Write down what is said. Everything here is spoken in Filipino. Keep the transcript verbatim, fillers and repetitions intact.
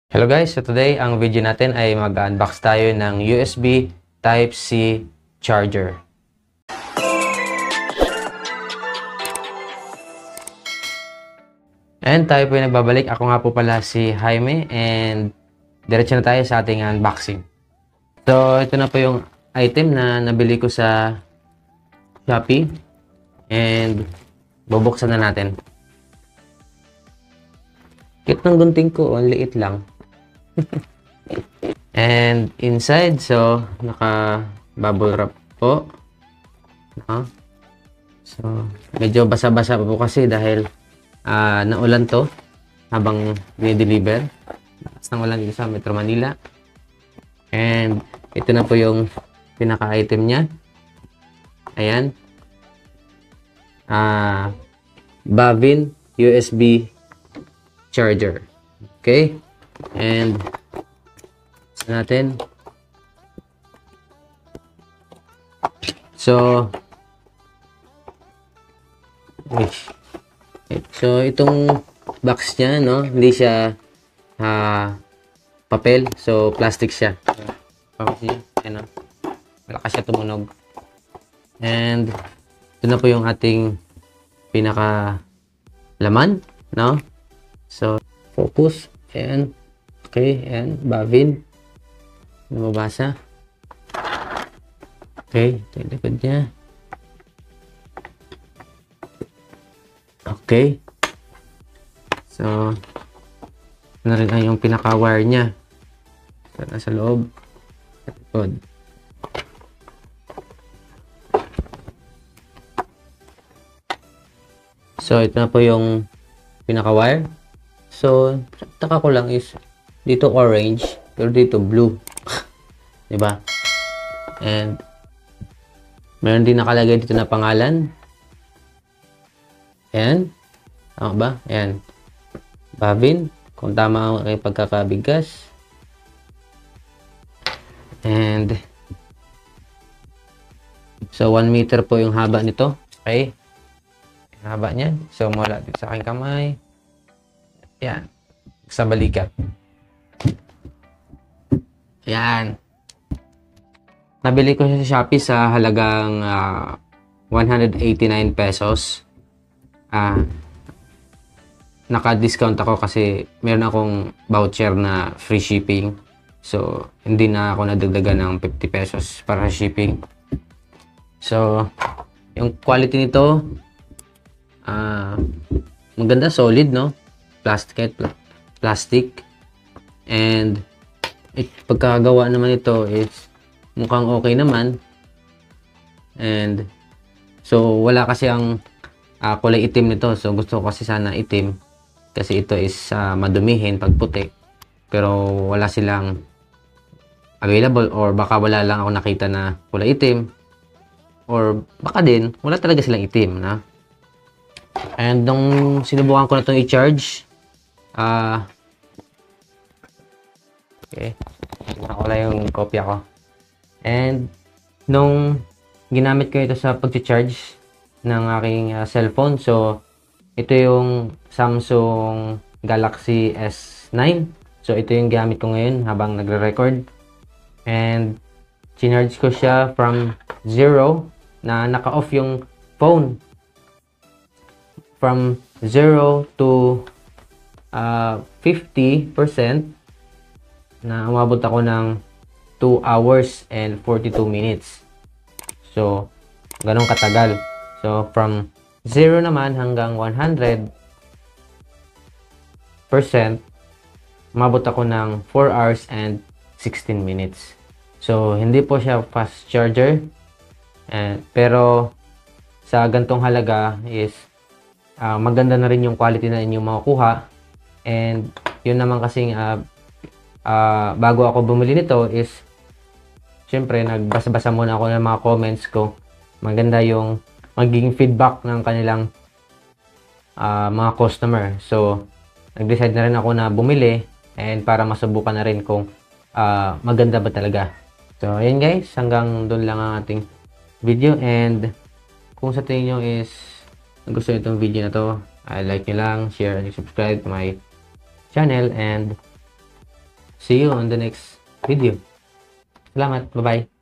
Hello guys, so today ang video natin ay mag-unbox tayo ng U S B Type-C charger. And tayo po yung nagbabalik. Ako nga po pala si Jaime and diretso na tayo sa ating unboxing. So ito na po yung item na nabili ko sa Shopee and bubuksan na natin. Cute ng gunting ko, ang liit lang. And inside, so naka bubble wrap po, no? So medyo basa-basa po kasi dahil uh, naulan to habang ni-deliver. Lakas ng ulan dito sa Metro Manila. And ito na po yung pinaka-item niya. Ayan, uh, Bavin U S B charger. Okay, and sa natin. So so itong box niya, no, hindi siya uh, papel, so plastic siya. Papel, ano, malakas siya tumunog. And ito na po yung ating pinaka laman, no? So focus. Ayan. Okay, ayan. Bavin. Namabasa. Okay, ito yung likod niya. Okay. So, na rin ay yung pinaka-wire niya. So, nasa loob. Sa likod. So, ito na po yung pinaka-wire. So, taka ko lang is dito orange, pero dito blue. Diba? And meron din nakalagay dito na pangalan. Ayan. Tama ba? Ayan. Bavin. Kung tama ang aking pagkakabigkas. And so, one meter po yung haba nito. Okay? Yung haba niya. So, mula dito sa aking kamay. Ayan. Sa balikat. Ayan. Nabili ko siya sa Shopee sa halagang uh, one hundred eighty-nine pesos. Uh, naka-discount ako kasi meron akong voucher na free shipping. So, hindi na ako nadagdagan ng fifty pesos para sa shipping. So, yung quality nito, uh, maganda, solid, no? Plastic, plastic. And it, pagkagawa naman ito is mukhang okay naman. And so wala kasi ang uh, kulay itim nito, so gusto ko kasi sana itim kasi ito is uh, madumihin pag puti, pero wala silang available, or baka wala lang ako nakita na kulay itim, or baka din wala talaga silang itim na. And nung sinubukan ko na itong i-charge, ah uh, okay, nakawala yung kopya ko. And nung ginamit ko ito sa pag-charge ng aking uh, cellphone, so ito yung Samsung Galaxy S nine. So ito yung gamit ko ngayon habang nagre-record. And chinarge ko siya from zero, na naka-off yung phone. From zero to uh, fifty percent, na umabot ako ng two hours and forty-two minutes. So, ganun katagal. So, from zero naman hanggang one hundred percent, umabot ako ng four hours and sixteen minutes. So, hindi po siya fast charger. And, pero, sa gantong halaga is, uh, maganda na rin yung quality na inyong makukuha. And, yun naman kasing, uh, uh, bago ako bumili nito is, syempre, nagbasa-basa muna ako ng mga comments ko. Maganda yung magiging feedback ng kanilang uh, mga customer. So, nag-decide na rin ako na bumili and para masubukan na rin kung uh, maganda ba talaga. So, ayan guys. Hanggang doon lang ang ating video. And kung sa tingin nyo is gusto nyo itong video na to, I like nyo lang, share, and subscribe to my channel. And See you on the next video. Salamat. Bye-bye.